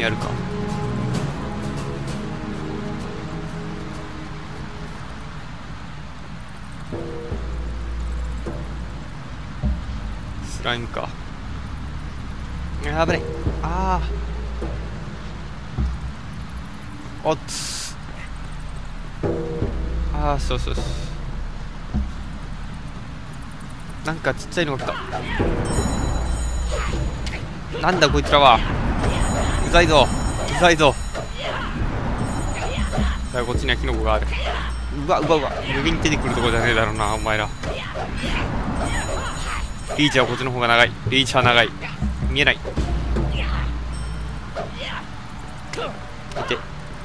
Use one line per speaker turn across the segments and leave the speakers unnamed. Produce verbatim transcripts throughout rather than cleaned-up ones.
やるか。スライムか。やばい。ああ。おっつ。ああ、そうそうそう。なんかちっちゃいのが来た。なんだこいつらは。うざいぞうざいぞ。だからこっちにはキノコがある。うわうわうわ、無限に出てくるとこじゃねえだろうなお前ら。リーチはこっちの方が長い。リーチは長い。見えない。いて。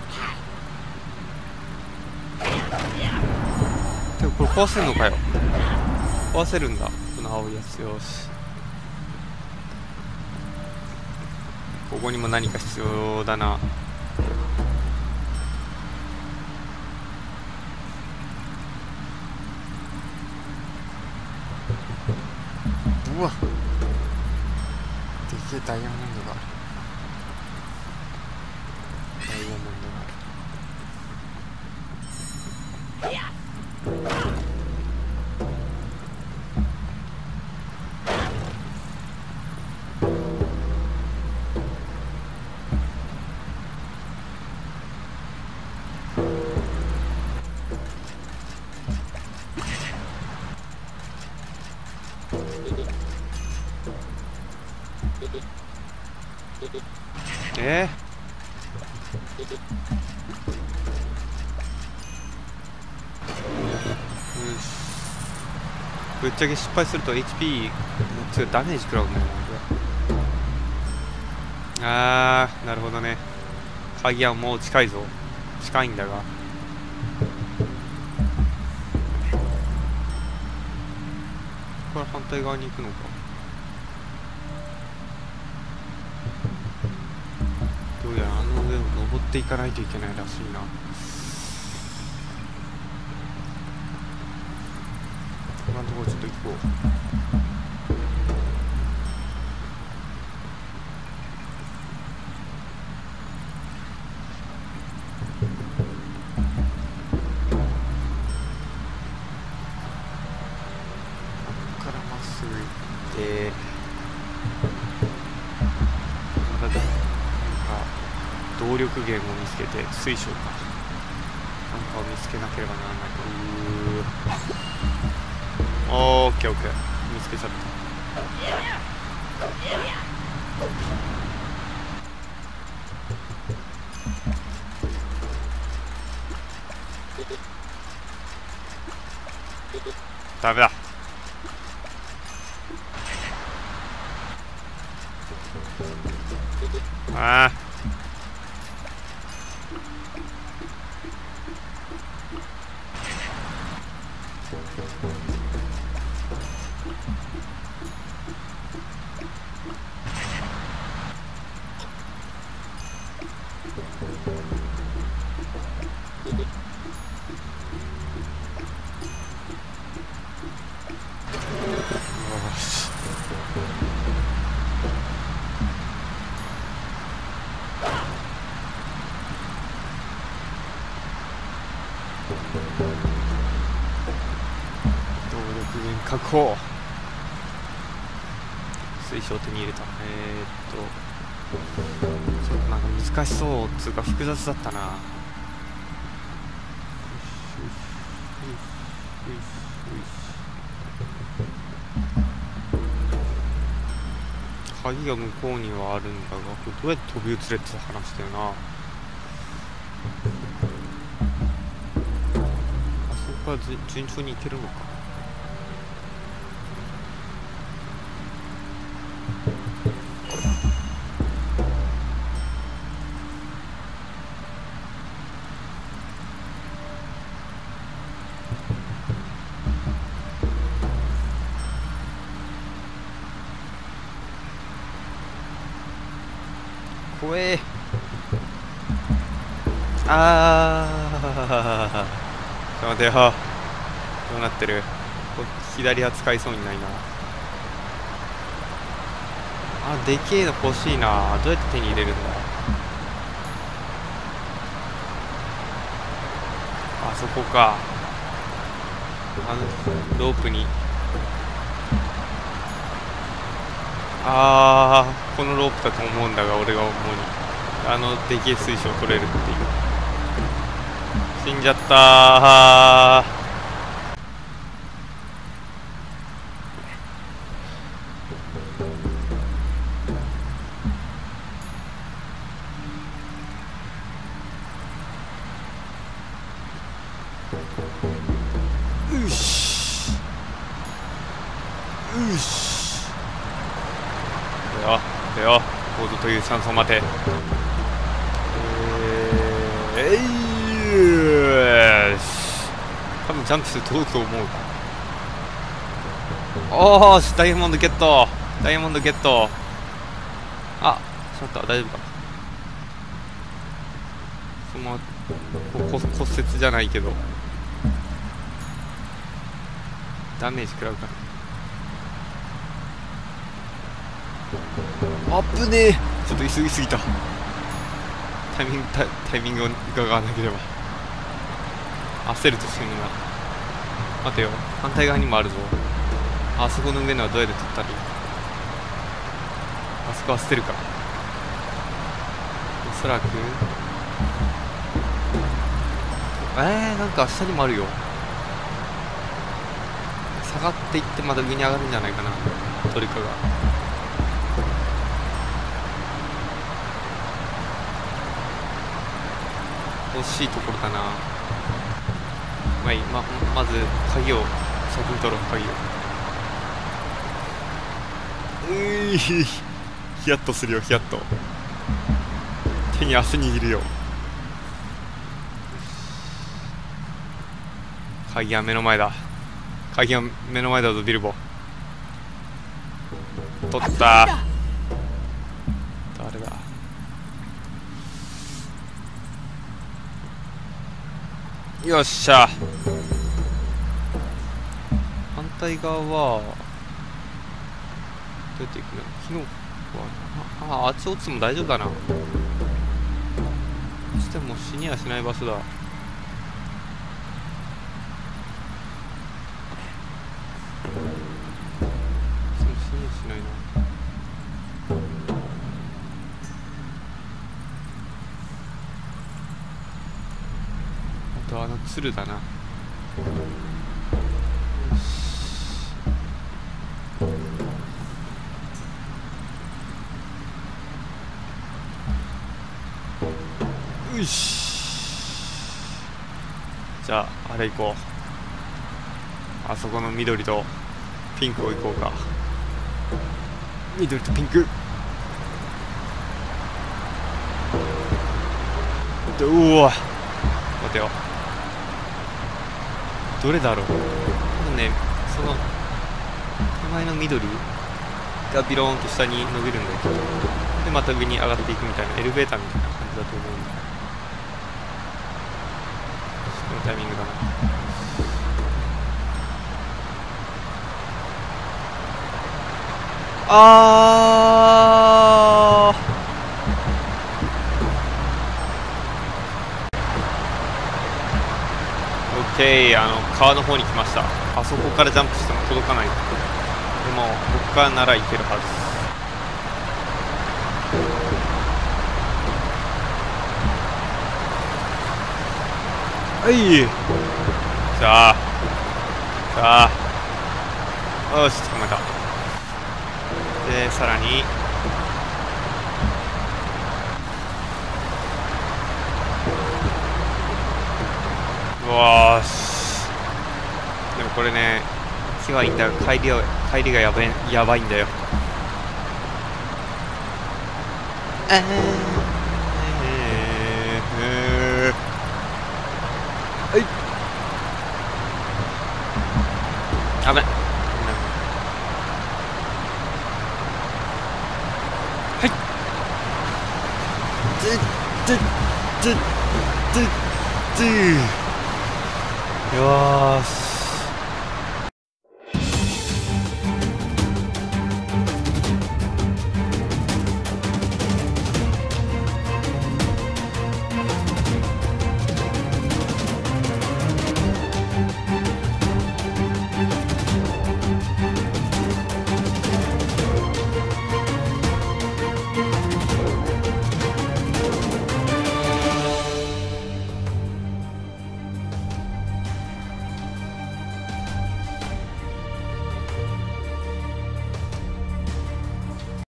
でもこれ壊せるのかよ。壊せるんだこの青いやつ。よし、ここにも何か必要だな。うわ、でけえダイヤモンドがある。ダイヤモンドがある。えー、よし。ぶっちゃけ失敗すると エイチピー つうダメージ食らうんだよね。あー、なるほどね。鍵はもう近いぞ。近いんだが、これ反対側に行くのか。どうやらあの上を登っていかないといけないらしいな。今のところちょっと行こう。ここからまっすぐ行って、またなんか動力源を見つけて、水晶かなんかを見つけなければならない。うーオーケーオッケー、見つけちゃった。ダメだ。ああ、動力源確保。水晶を手に入れた。えー、っとちょっとなんか難しそうっつうか複雑だったな。鍵が向こうにはあるんだが、これどうやって飛び移れって話だよな。あそこから順調に行けるのか。怖え。あー、ちょっと待てよ。どうなってる。こ左は使いそうにないな。あ、でけえの欲しいな。どうやって手に入れるんだ。 そこか。あのロープに、ああこのロープだと思うんだが、俺が思うにあのでけえ水晶取れるっていう。死んじゃったー。よしよし、だよだよ、コードというチャンスを待て。えー、えいよし、多分ジャンプして届くと思う。おーし、ダイヤモンドゲット、ダイヤモンドゲット。あ、しまった、大丈夫か。そのここ骨折じゃないけどダメージ食らうかな。あぶねえ、ちょっと急ぎすぎた。タイミングタイタイミングを伺わなければ。焦ると死ぬな。待てよ、反対側にもあるぞ。あそこの上のはどうやって取ったらいい。あそこは捨てるか。おそらくえー、なんか下にもあるよ。下がっていってまた上に上がるんじゃないかな、トリカが。惜しいところだな。まあいい、ままず鍵を先に取ろう。鍵をうーい、ヒヤッとするよ、ヒヤッと。手に汗握るよ。鍵は目の前だ。鍵は目の前だぞ、ビルボ。取った。誰だ。よっしゃ。反対側はどうやって行くの。昨日はああ、あっち落ちても大丈夫だな。落ちても死にはしない場所だ。あの鶴だな。よしよし、じゃああれ行こう。あそこの緑とピンクを行こうか。緑とピンク。うわ、待てよ、どれだろう。多分ね、その手前の緑がビローンと下に伸びるんだけど、でまた上に上がっていくみたいなエレベーターみたいな感じだと思うんだ。このタイミングだな。あー、オッケー、あの川の方に来ました。あそこからジャンプしても届かない。でもここからならいけるはず。はい、じゃあじゃあよし、捕まえた。でさらによーし。でもこれね、木はいいんだよ。帰りは帰りがやばいやばいんだよ。えー、えー、えー、はい、あべ、はい、つつつつつよーし。